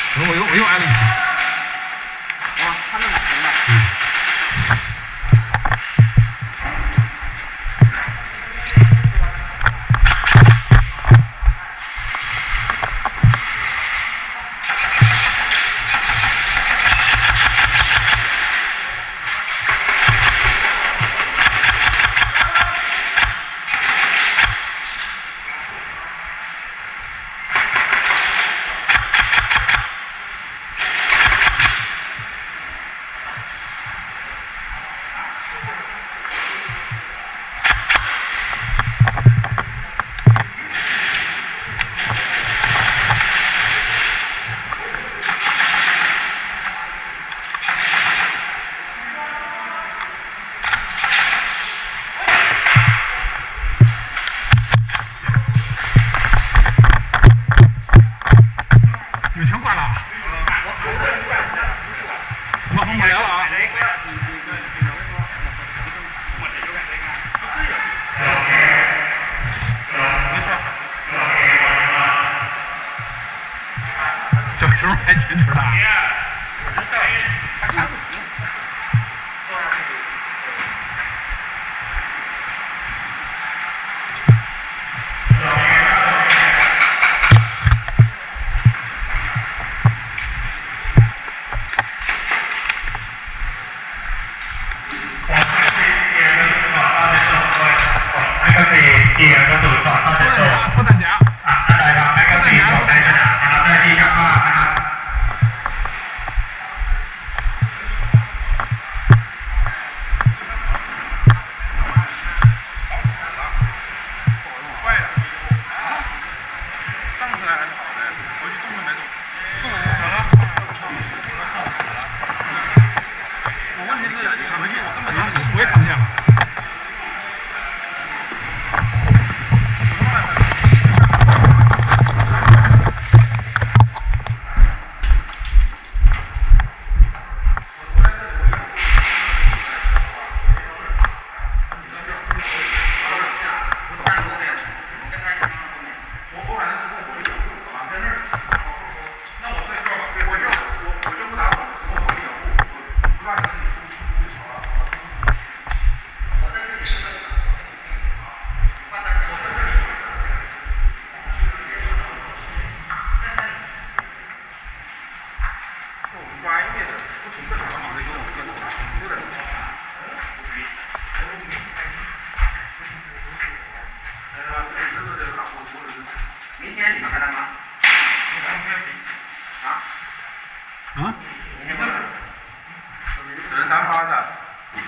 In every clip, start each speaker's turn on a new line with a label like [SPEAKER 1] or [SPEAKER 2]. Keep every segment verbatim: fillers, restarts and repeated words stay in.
[SPEAKER 1] 我又我又挨了一拳。
[SPEAKER 2] 哇，他那哪行了？
[SPEAKER 1] 嗯。你全挂了，我红不了了啊！小时候还矜持他。
[SPEAKER 2] 他看不清。
[SPEAKER 3] 第二个组找到的时候，
[SPEAKER 1] 脱弹夹，
[SPEAKER 3] 啊，再来吧，那个自己手带着的，然后在地上画它。
[SPEAKER 1] 坏了，上次来还是好的，回去动都没动。怎么了？我问题是看不见，我根本就我也看不见了。
[SPEAKER 2] 明天你们还来吗？啊？
[SPEAKER 1] 啊？
[SPEAKER 2] 明天不来。
[SPEAKER 1] 只能单发的。嗯。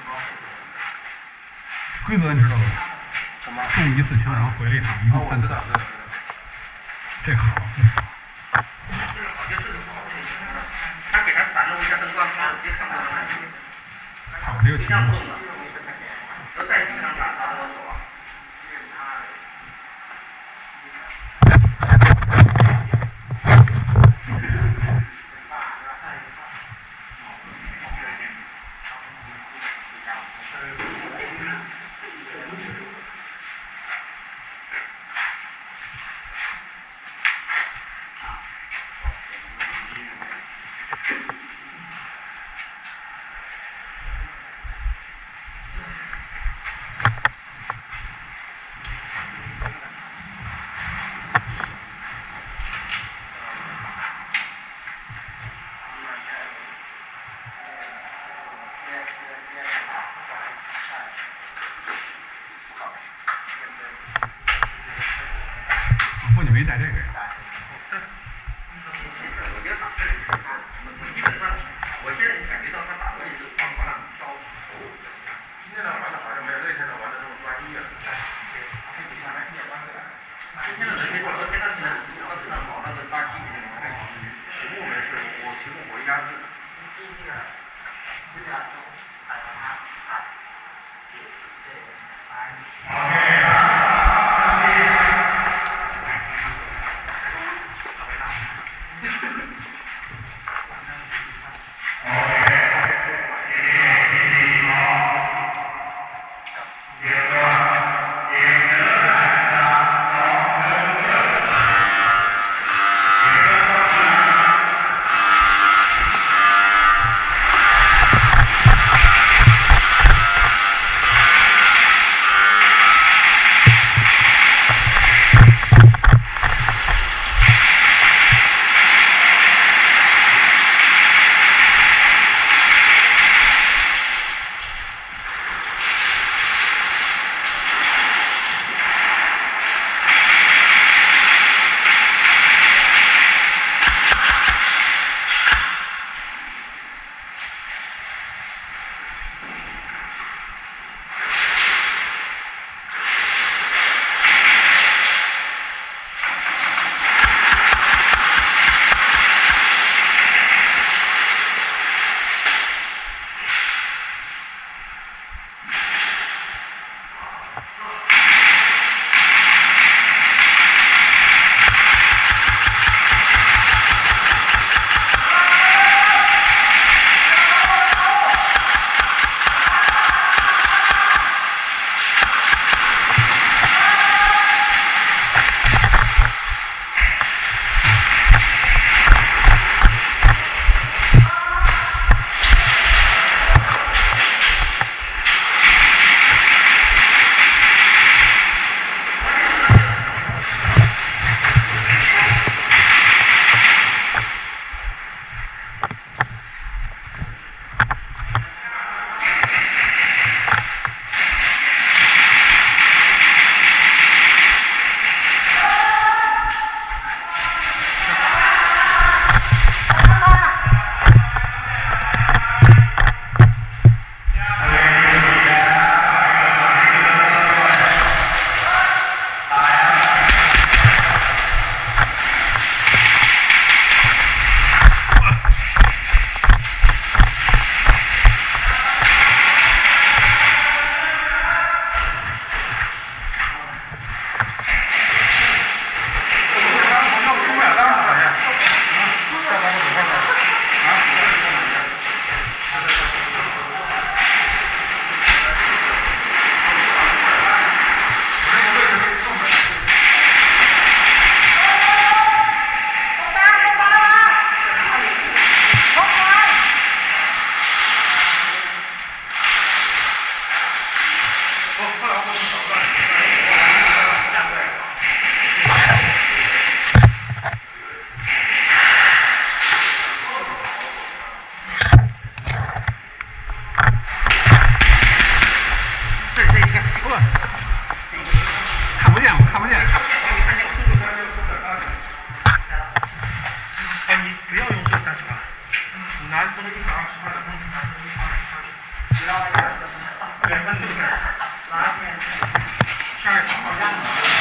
[SPEAKER 1] 规则你知道吗？什么？中一次枪，然后回来一趟，一共三次。这好，这好。
[SPEAKER 2] 这个好就是好。他给他闪了一下灯光，他直接看不到他。
[SPEAKER 1] 好，这个情况。
[SPEAKER 2] 要再经常打，打多手啊？
[SPEAKER 1] 不，你没带这个呀？
[SPEAKER 2] 我觉得打这个是，我基本上，我现在感觉到他打的位置往往哪飘。
[SPEAKER 1] 今天的玩的好像没有那天的玩的那么专一了。
[SPEAKER 2] 今天的人没错，昨天那是那是那跑那个八七那种。
[SPEAKER 1] 题目没事，我题目我应该是。 见。
[SPEAKER 2] 看不见，你看见我冲过去。
[SPEAKER 4] 哎，你不要用这三十八，拿这个一百二十块的东西拿这个一百二十块。对，那就是拿下一场好像。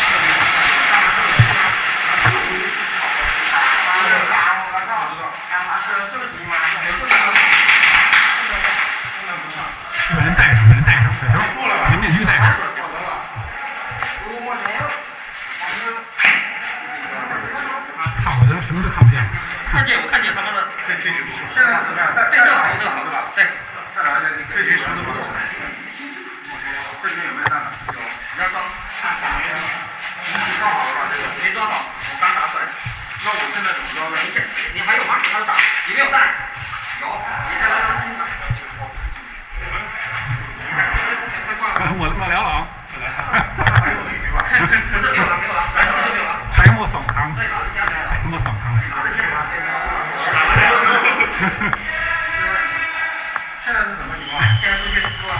[SPEAKER 1] 有人带上，有人带上，行，人面具带上。看我这什么都看不见。
[SPEAKER 2] 看见我看见他们的。
[SPEAKER 3] 这这就不错。
[SPEAKER 2] 现在怎么样？对，这个好，这个好，对吧？对。
[SPEAKER 3] 这两个这这什么都不错。这里面有没有蛋呢？有。
[SPEAKER 2] 你要装？
[SPEAKER 3] 你装好了吧？这个
[SPEAKER 2] 没装好，我刚打出来。
[SPEAKER 3] 那我现在怎么装呢？
[SPEAKER 2] 你你还有吗？还有打？有没有蛋？有。你再来张新的。
[SPEAKER 1] 我我聊了啊。
[SPEAKER 3] 还有一句吧。
[SPEAKER 2] 不是没有了，没有了，来这就没有了。
[SPEAKER 1] 还有没上汤？
[SPEAKER 2] 对了，
[SPEAKER 1] 还有没上汤？
[SPEAKER 3] 现在是什么情况？
[SPEAKER 2] 现在出去出了。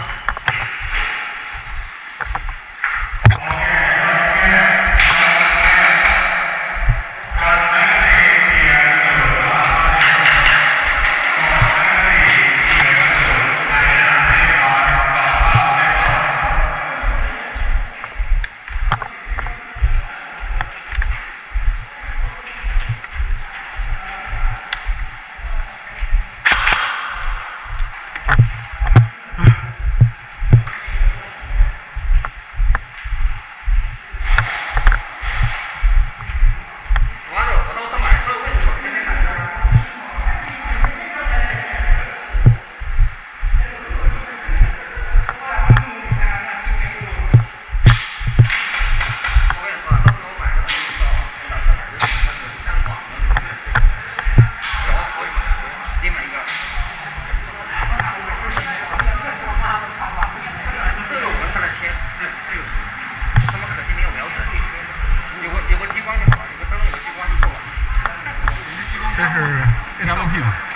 [SPEAKER 1] 这是 A W P 吗？